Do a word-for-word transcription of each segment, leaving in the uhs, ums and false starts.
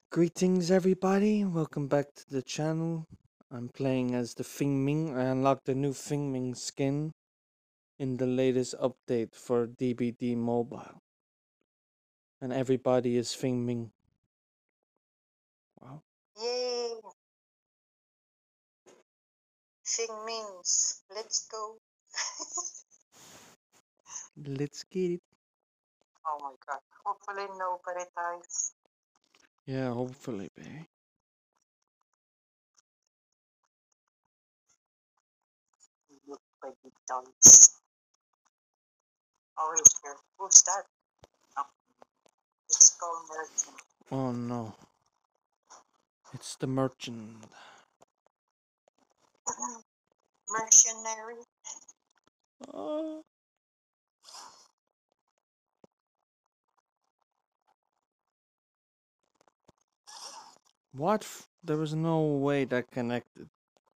Greetings, everybody. Welcome back to the channel. I'm playing as the Fing Ming. I unlocked the new Fing Ming skin in the latest update for D B D Mobile. And everybody is Fing Ming. Wow. Yay! Fing Mings, let's go. Let's get it. Oh my god. Hopefully nobody dies. Yeah, hopefully, baby. Nobody dies. Oh, he's here. Who's that? Oh, it's Skull Merchant. Oh no. It's the merchant. Mercenary. Oh. What? F- there was no way that connected.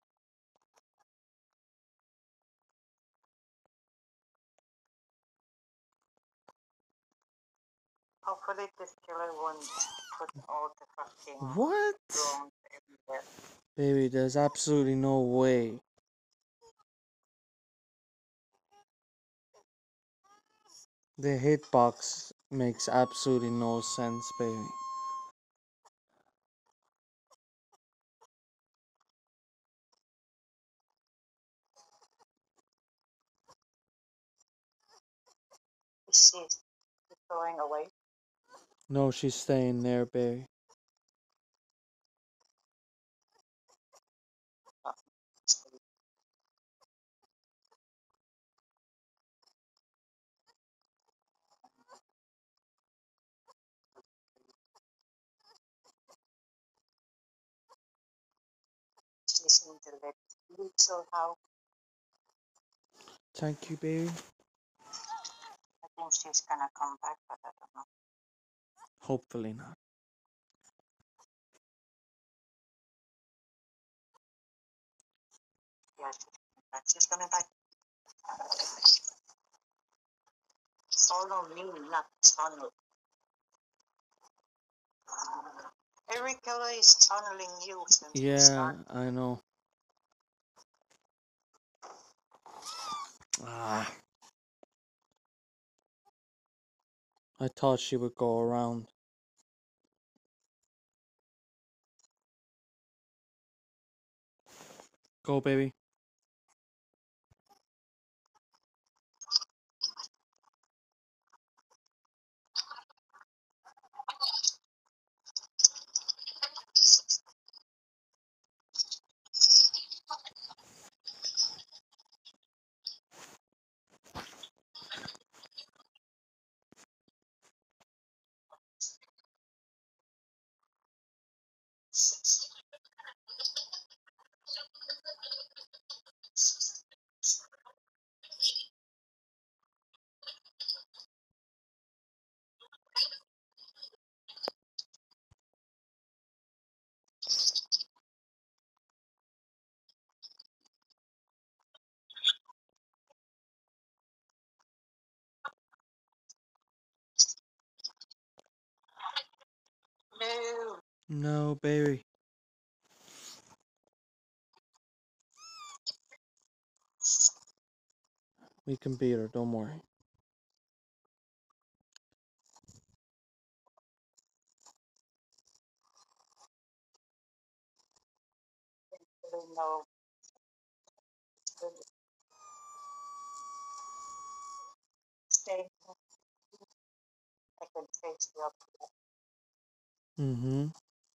Hopefully this killer won't put all the fucking What? drones everywhere. Baby, there's absolutely no way. The hitbox makes absolutely no sense, baby. Is she going away? No, she's staying there, baby. Oh, she's in the left. So how? Thank you, baby. I think she's gonna come back, but I don't know. Hopefully not. Yeah, she's coming back. She's coming back. Follow me, not tunnel. Every killer is tunneling you since the Yeah, start. I know. Ah, I thought she would go around. Go, baby. No. No, baby. We can beat her, don't worry. No. Stay. I can face you up. Mm-hmm.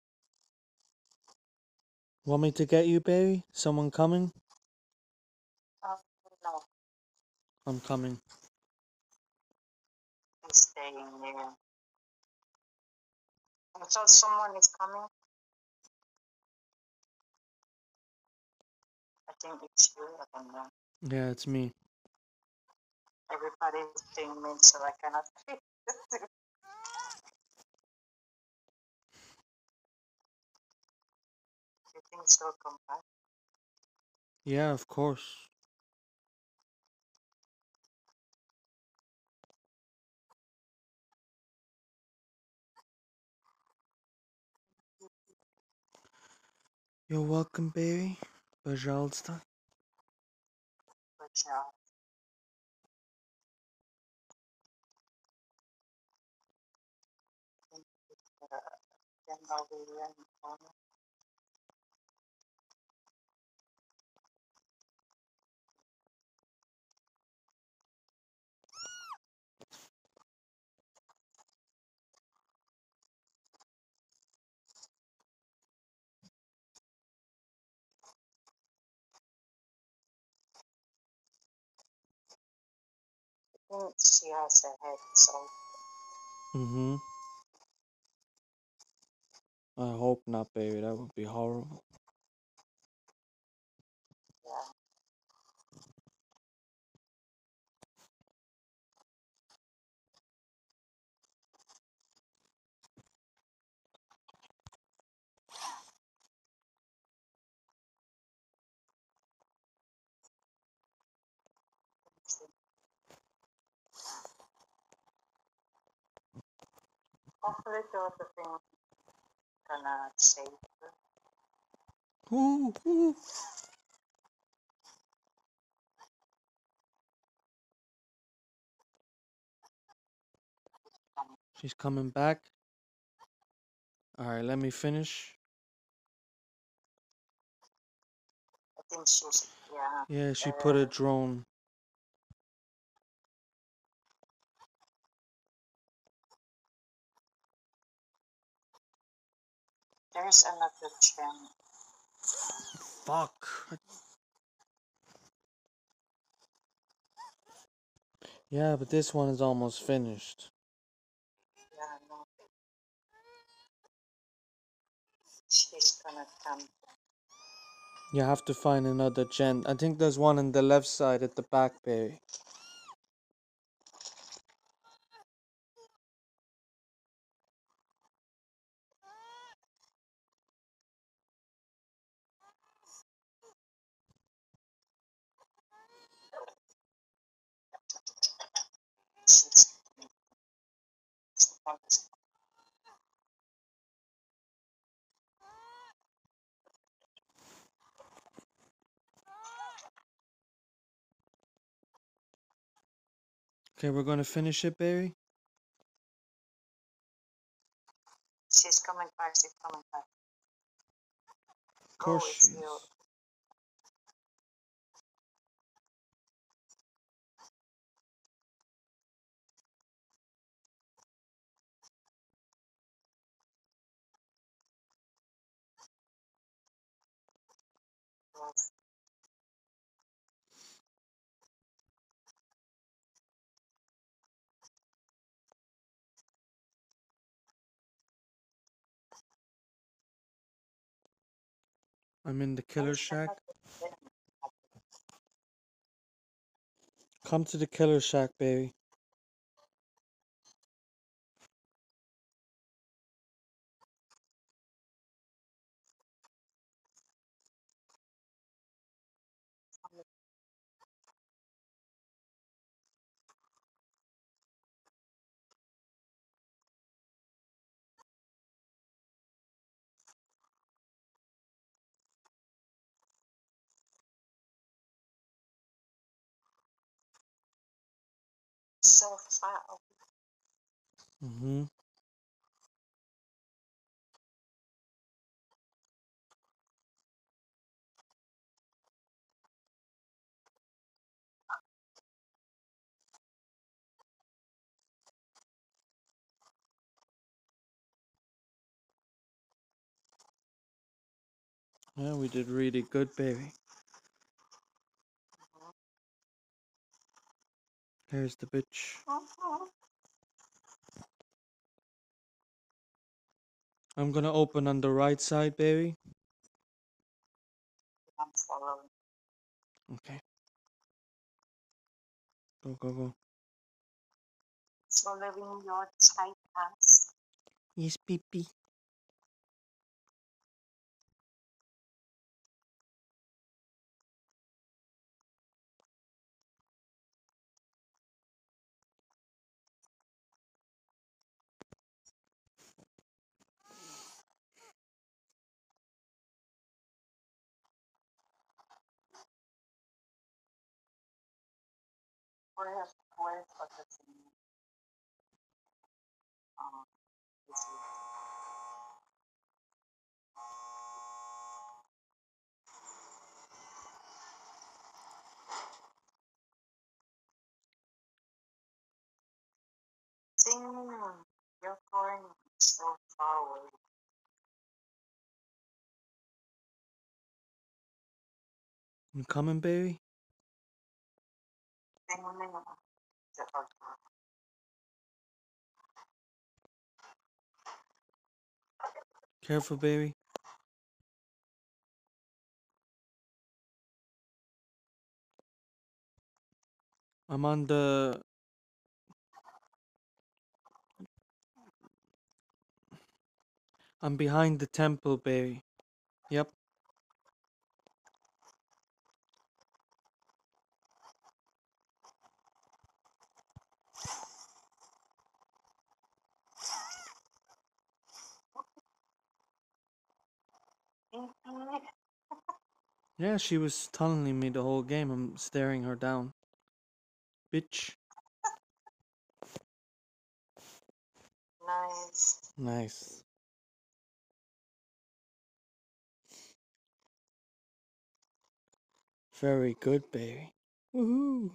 Want me to get you, baby? Someone coming? Oh, no. I'm coming. He's staying there. I thought someone is coming. I think it's you. I don't know. Yeah, it's me. Everybody is saying me, so I cannot fit. You think she'll come back? Yeah, of course. You're welcome, baby. Пожалуйста. Good job. Then I'll be running on it. I think she has a head, so Mm-hmm. I hope not, baby. That would be horrible. yeah. Hopefully, the other thing gonna save her. Ooh, ooh. She's coming back. Alright, let me finish. I think she's, yeah. Yeah, she put a Uh, drone. there's another gem. Fuck. Yeah, but this one is almost finished. Yeah, no. She's gonna come. You have to find another gen. I think there's one on the left side at the back, baby. She's coming. Okay, we're gonna finish it, baby. She's coming back. She's coming back. Of course Oh, she it's you. is. Yes. I'm in the killer There's shack. another gem. Come to the killer shack, baby. So far. Mm-hmm. Yeah, we did really good, baby. Here's the bitch. Mm-hmm. I'm gonna open on the right side, baby. I'm following. Okay. Go, go, go. Following your tight pants. Yes, pee. Where, where, what does it mean? Um, this is Sing, you're going so far away. I'm coming, baby. Sing, Careful, baby. I'm on the... I'm behind the temple, baby. Yep. Yeah, she was tunneling me the whole game. I'm staring her down. Bitch. Nice. Nice. Very good, baby. Woohoo.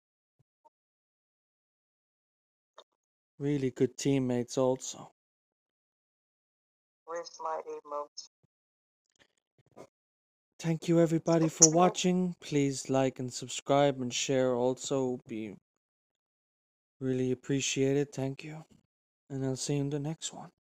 Really good teammates also. Where's my emote? Thank you everybody for watching. Please like and subscribe and share also. Be really appreciated. Thank you. And I'll see you in the next one.